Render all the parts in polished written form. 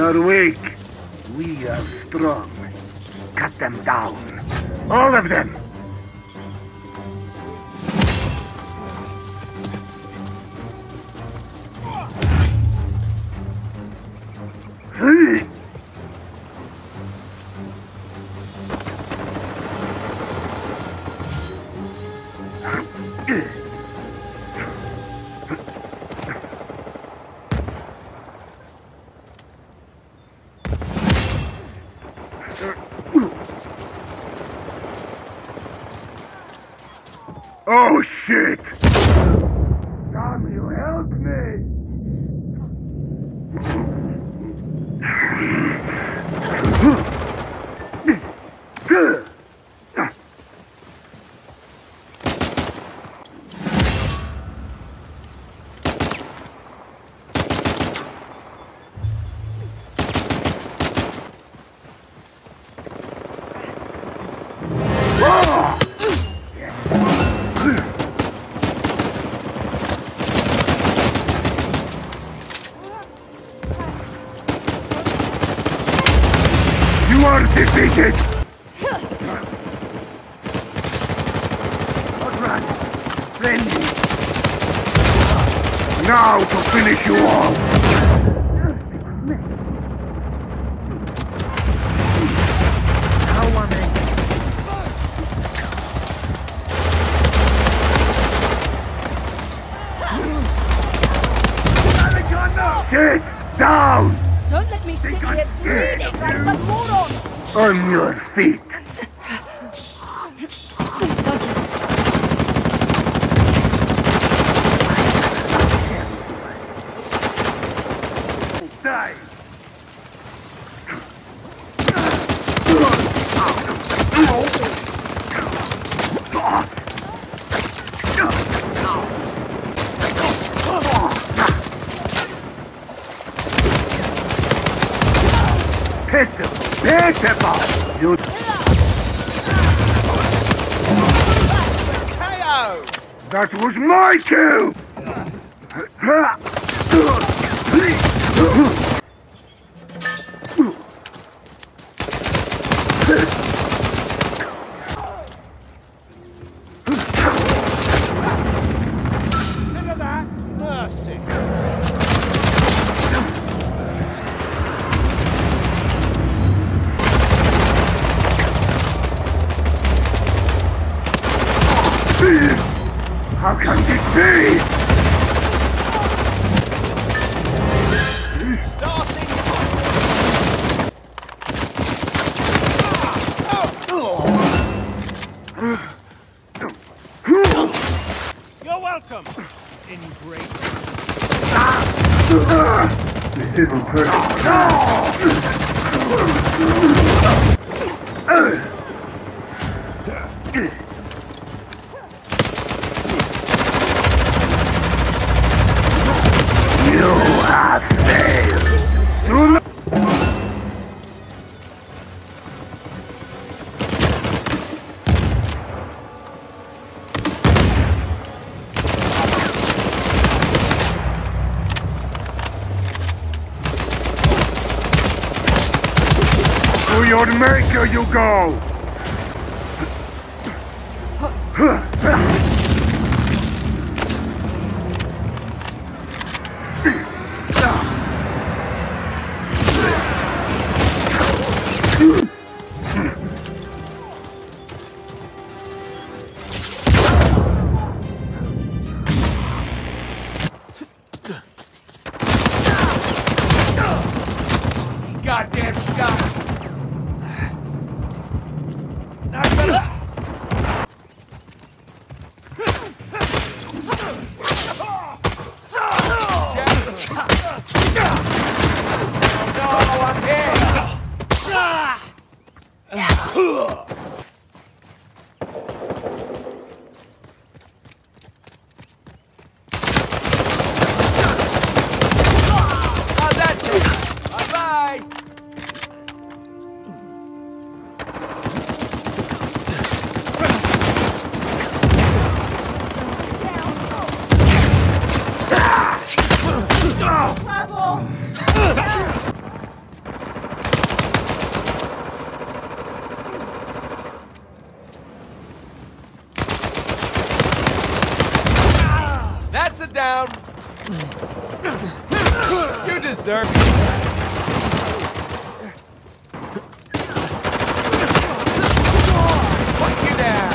are weak. We are strong. Cut them down. All of them. Oh shit! Tom, you help me! You are defeated! Alright, friendly. Now to finish you all! Sit down! Don't let me sit here bleeding like some moron! On your feet! Die! Pitiful! You... KO! That was my cue! Look at that! Mercy! How can this be? Starting! You're welcome! Ingrate. This isn't perfect. You have failed! Do not... To your maker you go! Goddamn shot! Not better. No, I'm here! How's that do? Bye-bye! deserve it. Put you down.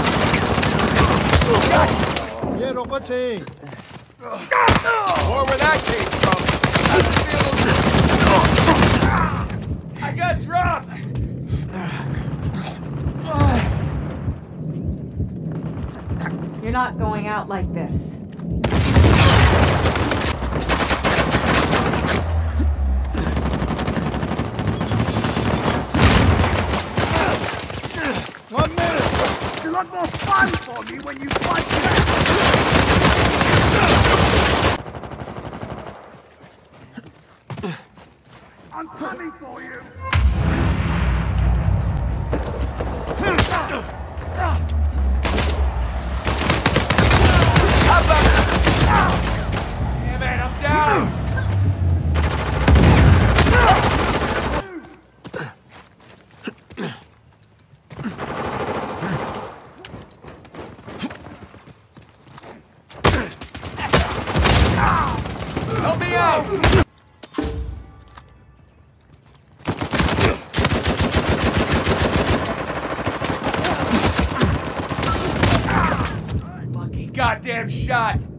More where that came from. I got dropped. You're not going out like this. It's a lot more fun for me when you fight back. I'm coming for you. Damn it, I'm down. Help me out! Lucky goddamn shot!